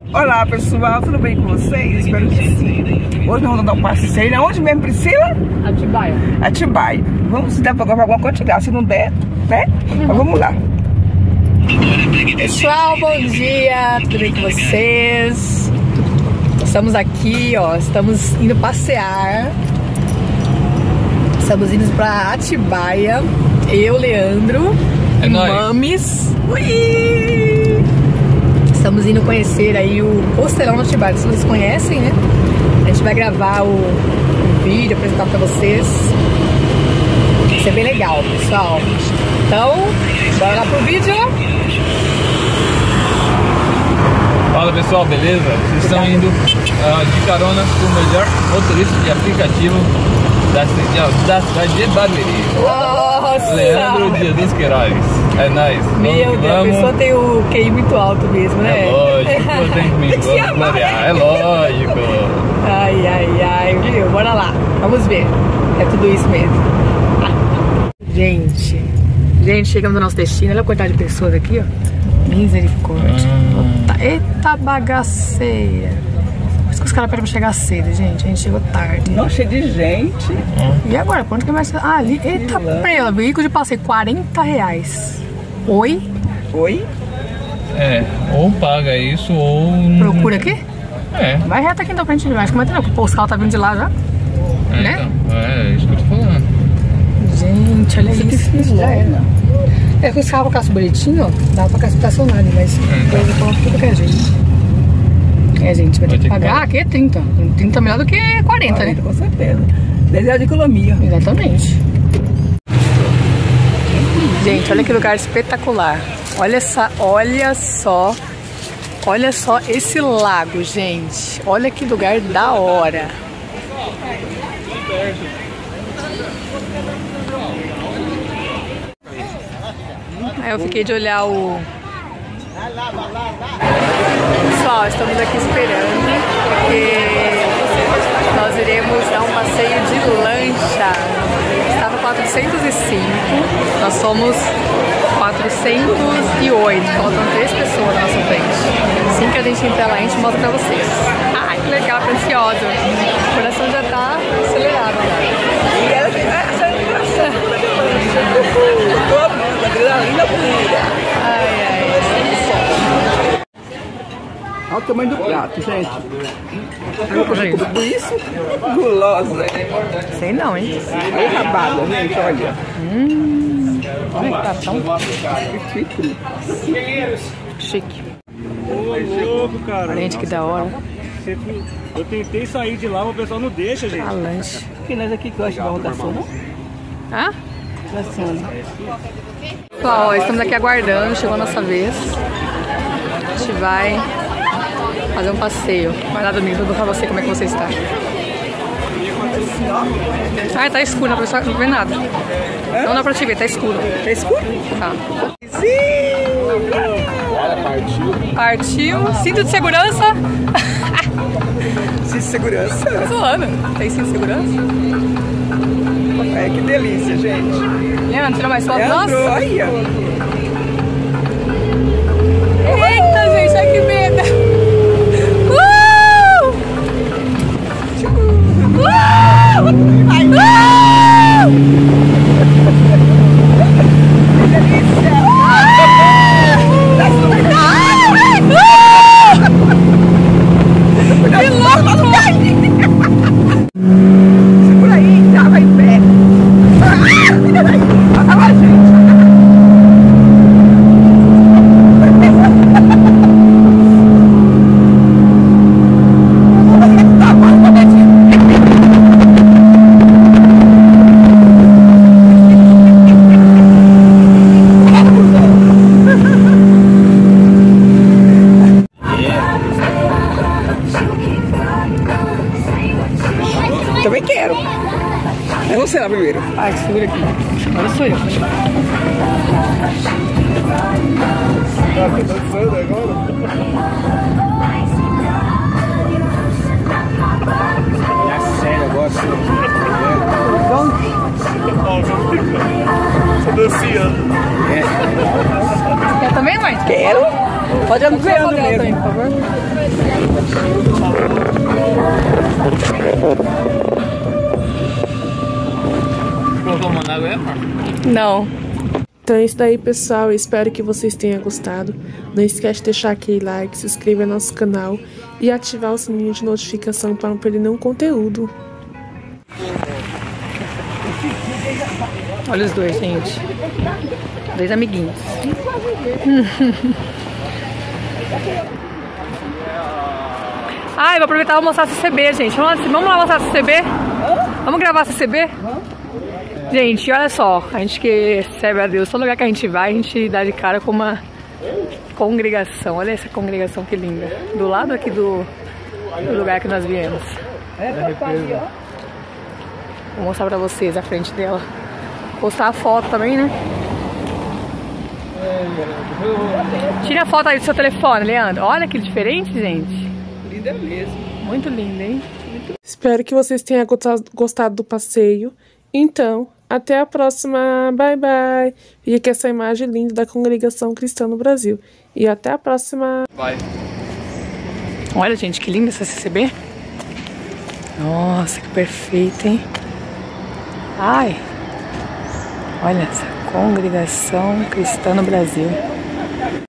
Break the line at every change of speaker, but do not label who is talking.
Olá pessoal, tudo bem com vocês? Espero que sim. Hoje nós vamos dar um passeio. Onde mesmo, Priscila?
Atibaia.
Atibaia. Vamos se der pra alguma coisa, se não der, né? Mas vamos lá.
Pessoal, bom dia, tudo bem com vocês? Estamos aqui, ó, estamos indo passear. Estamos indo pra Atibaia. Eu, Leandro e Mames. Ui! Estamos indo conhecer aí o Costelão de Atibaia. Se vocês conhecem, né? A gente vai gravar o vídeo, apresentar pra vocês. Vai ser bem legal, pessoal. Então, bora lá pro vídeo.
Fala pessoal, beleza? Vocês estão indo de carona com o melhor motorista de aplicativo da cidade de Barueri.
Nossa!
Leandro Dias dos Queiroz. É nóis.
Meu Deus, a pessoa tem o QI muito alto mesmo, né?
É lógico, tem que me gloriar. É lógico.
Ai, ai, ai, viu? Bora lá, vamos ver. É tudo isso mesmo. Gente, chegamos no nosso destino. Olha a quantidade de pessoas aqui, ó. Misericórdia. Eita bagaceira. Por isso que os caras pedem pra chegar cedo, gente. A gente chegou tarde.
Não, cheio de gente.
E agora? Pra onde que vai ser? Ah, ali. Eita prela. Veículo de passeio, R$40. Oi?
Oi?
É, ou paga isso ou...
Procura aqui?
É.
Vai reto aqui então pra gente ver. Acho que não vai ter não. Os carros tá vindo de lá já. Né?
Então, é isso que eu tô falando.
Gente, olha isso. Já era. É que os carros com bonitinho, ó, dá pra estacionar ali, mas coisa falando tudo que é gente. É, gente, vai ter que pagar. Aqui é 30. 30 melhor do que 40, né?
Com certeza. 10 reais de economia.
Exatamente. Gente, olha que lugar espetacular. Olha só esse lago, gente. Olha que lugar da hora. Aí eu fiquei de olhar o... Pessoal, estamos aqui esperando porque nós iremos dar um passeio de lancha. Estava 405, nós somos 408. Faltam 3 pessoas na nossa frente. Assim que a gente entrar lá, a gente mostra pra vocês. Ai, que legal, tô ansiosa. O coração já tá acelerado.
E ela tem essa engraçada. Adrenalina pura.
Ai, ai.
Olha o tamanho do prato, gente. Tudo isso, gulosa.
Sei não, hein?
Olha a rabada, gente, olha.
Olha, tá tão chique.
Ô, louco, cara.
Olha, gente, que da hora.
Eu tentei sair de lá, mas o pessoal não deixa, gente.
A lanche.
Que nós aqui gostamos de rotação, não?
Hã? Pessoal, ó, estamos aqui aguardando, chegou a nossa vez. A gente vai fazer um passeio. Vai lá, Domingo, eu vou pra você como é que você está. Ai, tá escuro, não dá pra ver nada. Não dá pra te ver, tá escuro.
Tá escuro?
Tá.
Sim!
Partiu. Cinto de segurança.
Cinto de segurança.
Tô zoando. Tem cinto de segurança?
É, que delícia, gente.
Leandro, tira mais foto. Nossa!
Olha.
Eita, gente, olha que medo!
Ai, que delícia!
Que louco!
Segura aí, já vai em pé. Olha lá, gente. Também quero. É você lá primeiro.
Ai, segura aqui. Agora sou eu.
Tá dançando agora?
É sério, eu gosto.
Dancinha.
Quer também, mãe?
Quero. Pode
Vamos ver,
anunciando mesmo.
Foto aí, por favor.
Colocou uma água aí, amor?
Não.
Então é isso daí, pessoal. Eu espero que vocês tenham gostado. Não esquece de deixar aquele like, se inscrever no nosso canal e ativar o sininho de notificação para não perder nenhum conteúdo.
Olha os dois, gente. Dois amiguinhos. Ai, vou aproveitar e vou mostrar a CCB, gente. Vamos lá mostrar a CCB? Vamos gravar a CCB? Gente, olha só. A gente que serve a Deus, todo lugar que a gente vai, a gente dá de cara com uma congregação. Olha essa congregação que linda. Do lado aqui do lugar que nós viemos. Vou mostrar pra vocês a frente dela. Postar a foto também, né? Tira a foto aí do seu telefone, Leandro. Olha que diferente, gente.
Linda mesmo.
Muito linda, hein?
Espero que vocês tenham gostado do passeio. Então, até a próxima. Bye, bye. Fique com essa imagem linda da Congregação Cristã no Brasil. E até a próxima.
Vai.
Olha, gente, que linda essa CCB. Nossa, que perfeita, hein? Ai. Olha essa Congregação Cristã no Brasil.